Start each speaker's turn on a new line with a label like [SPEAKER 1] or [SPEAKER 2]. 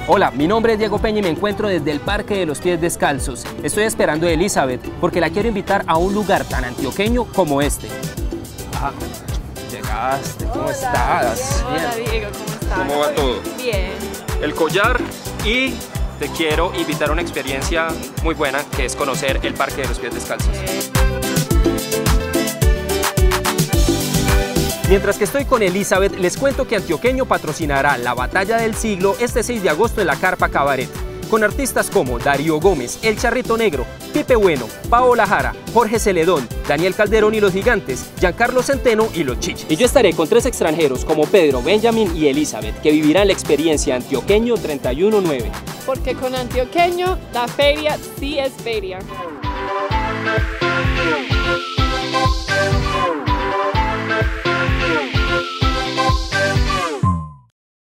[SPEAKER 1] Hola, mi nombre es Diego Peña y me encuentro desde el Parque de los Pies Descalzos. Estoy esperando a Elizabeth porque la quiero invitar a un lugar tan antioqueño como este. Ah, llegaste, ¿cómo estás?
[SPEAKER 2] Hola Diego, ¿cómo estás?
[SPEAKER 1] ¿Cómo va todo?
[SPEAKER 2] Bien.
[SPEAKER 1] El collar y te quiero invitar a una experiencia muy buena que es conocer el Parque de los Pies Descalzos. Mientras que estoy con Elizabeth, les cuento que Antioqueño patrocinará la Batalla del Siglo este 6 de agosto en la Carpa Cabaret, con artistas como Darío Gómez, El Charrito Negro, Pipe Bueno, Paola Jara, Jorge Celedón, Daniel Calderón y los Gigantes, Giancarlo Centeno y los Chichis. Y yo estaré con 3 extranjeros como Pedro, Benjamin y Elizabeth, que vivirán la experiencia Antioqueño 31-9.
[SPEAKER 2] Porque con Antioqueño la feria sí es feria.